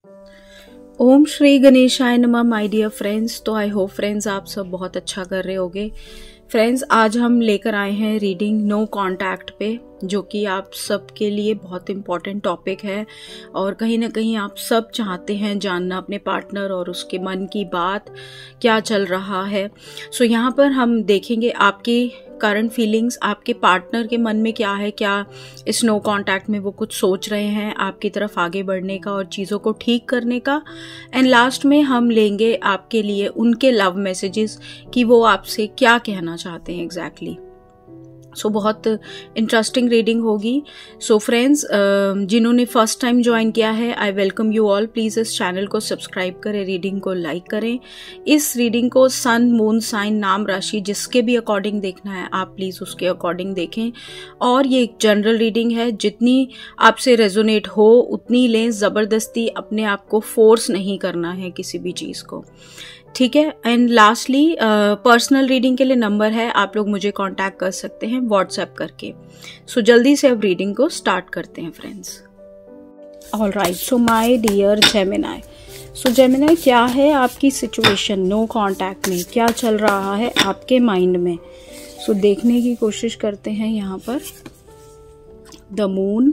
ओम श्री गणेशाय नमः my dear friends. तो आई होप फ्रेंड्स आप सब बहुत अच्छा कर रहे होगे। फ्रेंड्स आज हम लेकर आए हैं रीडिंग नो कांटेक्ट पे, जो कि आप सबके लिए बहुत इम्पॉर्टेंट टॉपिक है और कहीं ना कहीं आप सब चाहते हैं जानना अपने पार्टनर और उसके मन की बात क्या चल रहा है। सो यहाँ पर हम देखेंगे आपकी करंट फीलिंग्स, आपके पार्टनर के मन में क्या है, क्या इस नो कांटेक्ट में वो कुछ सोच रहे हैं आपकी तरफ आगे बढ़ने का और चीज़ों को ठीक करने का। एंड लास्ट में हम लेंगे आपके लिए उनके लव मैसेजेस कि वो आपसे क्या कहना चाहते हैं एग्जैक्टली। सो बहुत इंटरेस्टिंग रीडिंग होगी। सो फ्रेंड्स जिन्होंने फर्स्ट टाइम ज्वाइन किया है, I welcome you all. Please इस चैनल को सब्सक्राइब करें, रीडिंग को लाइक करें। इस रीडिंग को सन, मून, साइन, नाम, राशि जिसके भी अकॉर्डिंग देखना है आप प्लीज़ उसके अकॉर्डिंग देखें। और ये एक जनरल रीडिंग है, जितनी आपसे रेजोनेट हो उतनी लें, ज़बरदस्ती अपने आप को फोर्स नहीं करना है किसी भी चीज़ को, ठीक है। एंड लास्टली पर्सनल रीडिंग के लिए नंबर है, आप लोग मुझे कांटेक्ट कर सकते हैं व्हाट्सएप करके। सो जल्दी से अब रीडिंग को स्टार्ट करते हैं friends. Alright, so my dear Gemini, so Gemini क्या है आपकी सिचुएशन नो कांटेक्ट में, क्या चल रहा है आपके माइंड में। सो देखने की कोशिश करते हैं यहाँ पर। The moon,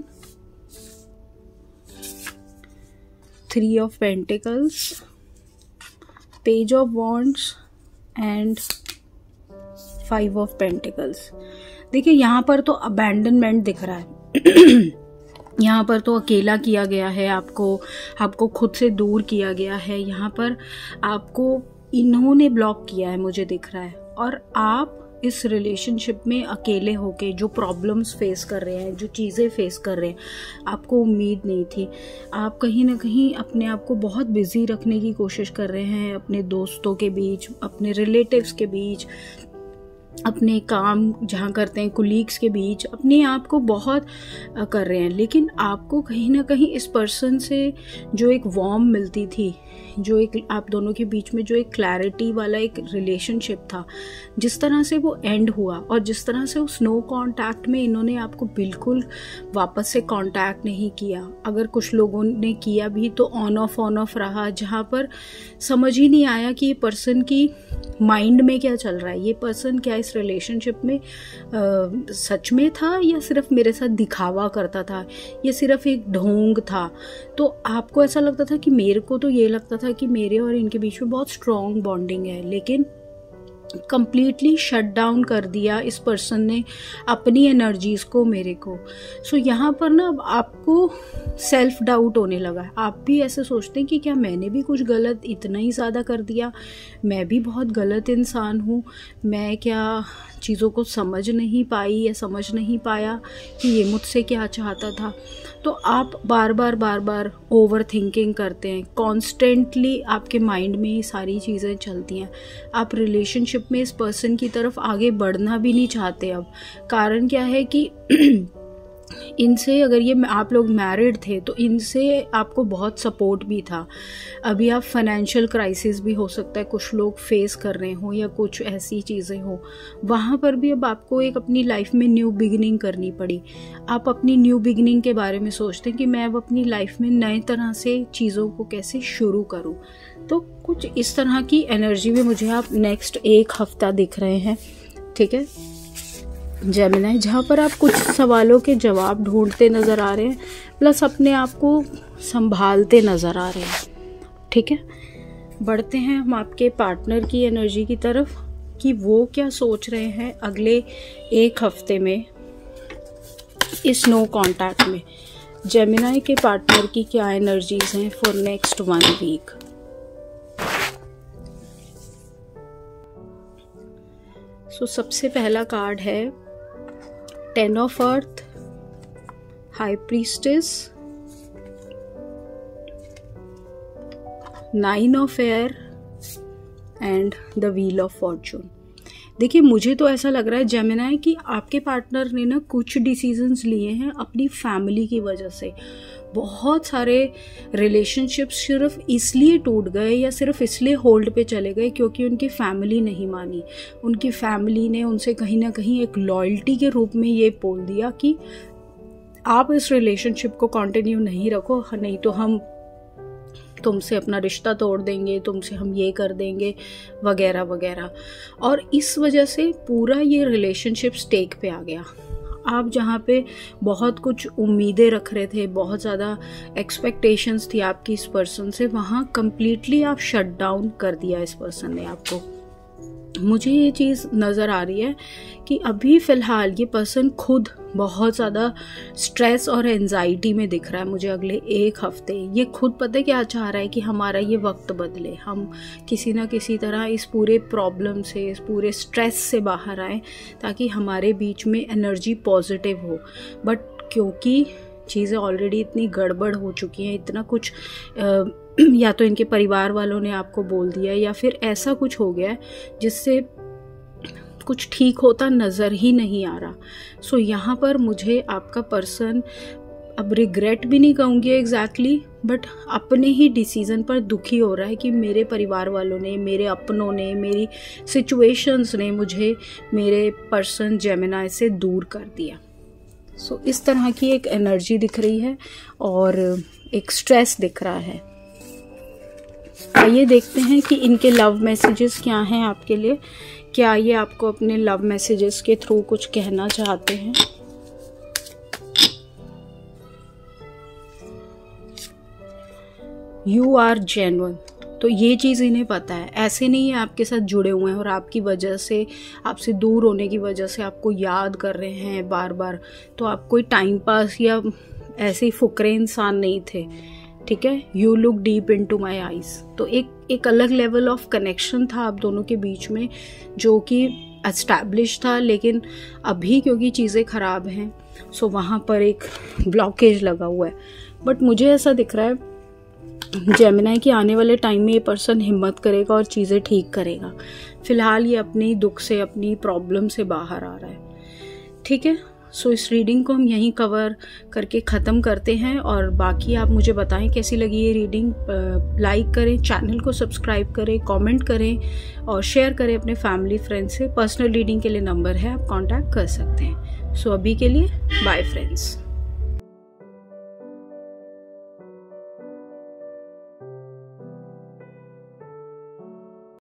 3 of pentacles, page of wands and 5 of pentacles. देखिए यहाँ पर तो अबैंडनमेंट दिख रहा है यहाँ पर तो अकेला किया गया है आपको खुद से दूर किया गया है। यहाँ पर आपको इन्होंने ब्लॉक किया है मुझे दिख रहा है, और आप इस रिलेशनशिप में अकेले होके जो प्रॉब्लम्स फेस कर रहे हैं, जो चीज़ें फेस कर रहे हैं, आपको उम्मीद नहीं थी। आप कहीं ना कहीं अपने आप को बहुत बिजी रखने की कोशिश कर रहे हैं, अपने दोस्तों के बीच, अपने रिलेटिव्स के बीच, अपने काम जहाँ करते हैं कुलीग्स के बीच, अपने आप को बहुत कर रहे हैं। लेकिन आपको कहीं ना कहीं इस पर्सन से जो एक वार्म मिलती थी, जो एक आप दोनों के बीच में जो एक क्लैरिटी वाला एक रिलेशनशिप था, जिस तरह से वो एंड हुआ और जिस तरह से उस नो कांटेक्ट में इन्होंने आपको बिल्कुल वापस से कांटेक्ट नहीं किया। अगर कुछ लोगों ने किया भी तो ऑन ऑफ रहा, जहाँ पर समझ ही नहीं आया कि ये पर्सन की माइंड में क्या चल रहा है, ये पर्सन क्या इस रिलेशनशिप में सच में था या सिर्फ मेरे साथ दिखावा करता था, ये सिर्फ एक ढोंग था। तो आपको ऐसा लगता था कि मेरे को तो ये लगता था कि मेरे और इनके बीच में बहुत स्ट्रॉन्ग बॉन्डिंग है, लेकिन कंप्लीटली शट डाउन कर दिया इस पर्सन ने अपनी एनर्जीज को मेरे को। सो यहाँ पर ना अब आपको सेल्फ डाउट होने लगा है। आप भी ऐसे सोचते हैं कि क्या मैंने भी कुछ गलत इतना ही ज़्यादा कर दिया, मैं भी बहुत गलत इंसान हूँ, मैं क्या चीज़ों को समझ नहीं पाई या समझ नहीं पाया कि ये मुझसे क्या चाहता था। तो आप बार बार ओवर थिंकिंग करते हैं, कॉन्स्टेंटली आपके माइंड में ये सारी चीज़ें चलती हैं। आप रिलेशनशिप में इस पर्सन की तरफ आगे बढ़ना भी नहीं चाहते अब। कारण क्या है कि इनसे अगर ये आप लोग मैरिड थे तो इनसे आपको बहुत सपोर्ट भी था। अभी आप फाइनेंशियल क्राइसिस भी हो सकता है कुछ लोग फेस कर रहे हो या कुछ ऐसी चीज़ें हो, वहाँ पर भी अब आपको एक अपनी लाइफ में न्यू बिगिनिंग करनी पड़ी। आप अपनी न्यू बिगिनिंग के बारे में सोचते हैं कि मैं अब अपनी लाइफ में नए तरह से चीज़ों को कैसे शुरू करूँ। तो कुछ इस तरह की एनर्जी में मुझे आप नेक्स्ट 1 हफ्ता दिख रहे हैं, ठीक है जेमिनी, जहाँ पर आप कुछ सवालों के जवाब ढूंढते नज़र आ रहे हैं, प्लस अपने आप को संभालते नज़र आ रहे हैं, ठीक है। बढ़ते हैं हम आपके पार्टनर की एनर्जी की तरफ कि वो क्या सोच रहे हैं अगले 1 हफ्ते में इस नो कांटेक्ट में। जेमिनी के पार्टनर की क्या एनर्जीज हैं फॉर नेक्स्ट 1 वीक। सो सबसे पहला कार्ड है 10 of earth, high priestess, 9 of air and the wheel of fortune. देखिए मुझे तो ऐसा लग रहा है जेमिनी कि आपके पार्टनर ने ना कुछ डिसीजंस लिए हैं अपनी फैमिली की वजह से। बहुत सारे रिलेशनशिप्स सिर्फ इसलिए टूट गए या सिर्फ इसलिए होल्ड पे चले गए क्योंकि उनकी फैमिली नहीं मानी। उनकी फैमिली ने उनसे कहीं ना कहीं एक लॉयल्टी के रूप में ये बोल दिया कि आप इस रिलेशनशिप को कंटिन्यू नहीं रखो, नहीं तो हम तुमसे अपना रिश्ता तोड़ देंगे, तुमसे हम ये कर देंगे वगैरह वगैरह। और इस वजह से पूरा ये रिलेशनशिप स्टेक पे आ गया। आप जहाँ पे बहुत कुछ उम्मीदें रख रहे थे, बहुत ज़्यादा एक्सपेक्टेशंस थी आपकी इस पर्सन से, वहाँ कम्प्लीटली आप शट डाउन कर दिया इस पर्सन ने आपको। मुझे ये चीज़ नज़र आ रही है कि अभी फ़िलहाल ये पर्सन खुद बहुत ज़्यादा स्ट्रेस और एंजाइटी में दिख रहा है मुझे अगले 1 हफ्ते। ये खुद पता है क्या चाह रहा है कि हमारा ये वक्त बदले, हम किसी ना किसी तरह इस पूरे प्रॉब्लम से, इस पूरे स्ट्रेस से बाहर आए, ताकि हमारे बीच में एनर्जी पॉजिटिव हो। बट क्योंकि चीज़ें ऑलरेडी इतनी गड़बड़ हो चुकी हैं, इतना कुछ या तो इनके परिवार वालों ने आपको बोल दिया या फिर ऐसा कुछ हो गया है जिससे कुछ ठीक होता नज़र ही नहीं आ रहा। सो यहाँ पर मुझे आपका पर्सन, अब रिग्रेट भी नहीं कहूँगी एग्जैक्टली, बट अपने ही डिसीज़न पर दुखी हो रहा है कि मेरे परिवार वालों ने, मेरे अपनों ने, मेरी सिचुएशंस ने मुझे मेरे पर्सन जेमिनी से दूर कर दिया। सो इस तरह की एक एनर्जी दिख रही है और एक स्ट्रेस दिख रहा है। आइए देखते हैं कि इनके लव मैसेजेस क्या हैं आपके लिए। क्या ये आपको अपने लव मैसेजेस के थ्रू कुछ कहना चाहते हैं? You are genuine. तो ये चीज़ इन्हें पता है, ऐसे नहीं है आपके साथ जुड़े हुए हैं और आपकी वजह से, आपसे दूर होने की वजह से आपको याद कर रहे हैं बार बार। तो आप कोई टाइम पास या ऐसे ही फुकरे इंसान नहीं थे, ठीक है। You look deep into my eyes. तो एक अलग लेवल ऑफ कनेक्शन था आप दोनों के बीच में जो कि एस्टैब्लिश था, लेकिन अभी क्योंकि चीज़ें ख़राब हैं सो वहाँ पर एक ब्लॉकेज लगा हुआ है। बट मुझे ऐसा दिख रहा है जेमिनी कि आने वाले टाइम में ये पर्सन हिम्मत करेगा और चीज़ें ठीक करेगा। फिलहाल ये अपनी दुख से, अपनी प्रॉब्लम से बाहर आ रहा है, ठीक है। सो इस रीडिंग को हम यहीं कवर करके ख़त्म करते हैं और बाकी आप मुझे बताएं कैसी लगी ये रीडिंग। लाइक करें, चैनल को सब्सक्राइब करें, कमेंट करें और शेयर करें अपने फैमिली फ्रेंड से। पर्सनल रीडिंग के लिए नंबर है, आप कांटेक्ट कर सकते हैं। सो अभी के लिए बाय फ्रेंड्स।